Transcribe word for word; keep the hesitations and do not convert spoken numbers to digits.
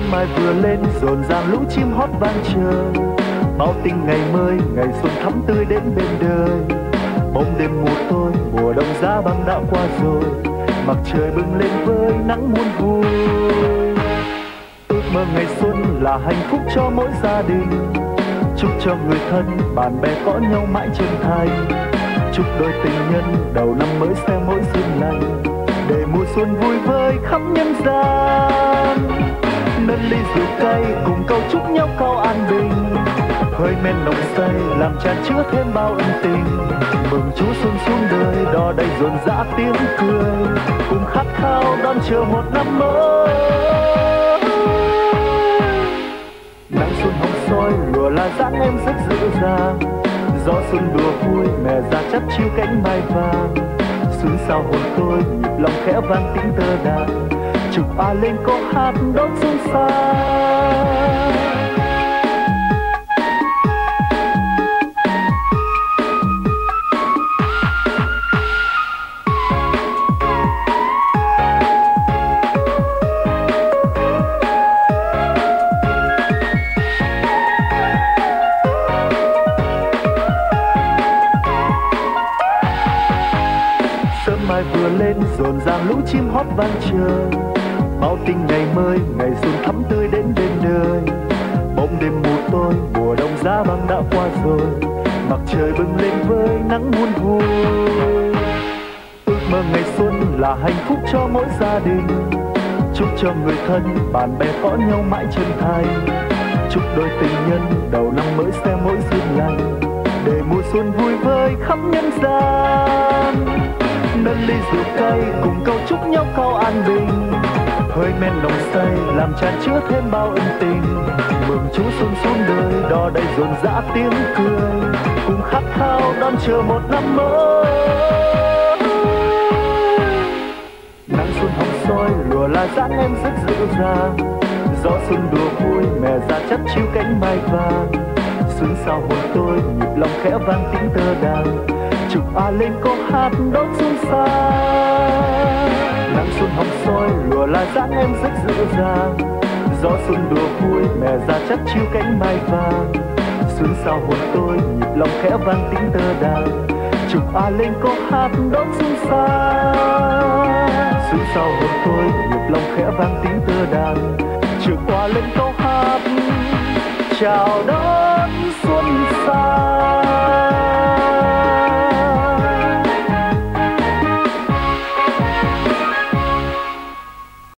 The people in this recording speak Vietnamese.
mai vừa lên rộn ràng lũ chim hót vang trời, bao tình ngày mới ngày xuân thắm tươi đến bên đời. Bóng đêm mùa tôi mùa đông giá băng đã qua rồi, mặt trời bừng lên với nắng muôn vui. Ước mơ ngày xuân là hạnh phúc cho mỗi gia đình, chúc cho người thân bạn bè có nhau mãi chân thành. Chúc đôi tình nhân đầu năm mới sẽ mỗi duyên lành, để mùa xuân vui vơi khắp nhân gian. Nâng ly rượu cay cùng câu chúc nhau cao an bình, hơi men nồng say làm tràn chứa thêm bao ân tình. Mừng Chúa xuân xuống đời đò đầy rộn rã tiếng cười, cùng khát khao đón chờ một năm mới. Nắng xuân hồng soi lùa là dáng em rất dịu dàng, gió xuân đùa vui mẹ già chắt chiu cánh mai vàng. Xuân sao hồn tôi nhịp lòng khẽ vang tiếng tơ đàn, chúc a lên có hát đón xuân sang. Mai vừa lên rộn ràng lũ chim hót vang trời, bao tình ngày mới ngày xuân thắm tươi đến bên đời. Bóng đêm mùa tôi mùa đông giá băng đã qua rồi, mặt trời bừng lên với nắng muôn vui. Ước mơ ngày xuân là hạnh phúc cho mỗi gia đình, chúc cho người thân bạn bè có nhau mãi chân thành. Chúc đôi tình nhân đầu năm mới sẽ mỗi duyên lành, để mùa xuân vui vơi khắp nhân gian. Nâng ly rượu cay cùng câu chúc nhau cao an bình, hơi men nồng say làm tràn chứa thêm bao ân tình. Mừng Chúa xuân xuống đời đò đầy rộn rã tiếng cười, cùng khát khao đón chờ một năm mới. Nắng xuân hồng soi lùa là dáng em rất dịu dàng, gió xuân đùa vui mẹ già chắt chiu cánh mai vàng. Xuân sao hồn tôi nhịp lòng khẽ vang tiếng tơ đàn, chúc a lên có hát đón xuân sang. Nắng xuân hồng soi lùa là dáng em rất dịu dàng, gió xuân đùa vui mẹ già chắt chiu cánh mai vàng. Xuân sao hồn tôi nhịp lòng khẽ vang tiếng tơ đàn, chúc a lên có hát đón xuân sang. Xuân sao hồn tôi nhịp lòng khẽ vang tiếng tơ đàn, chúc a lên có hát chào đón xuân sang.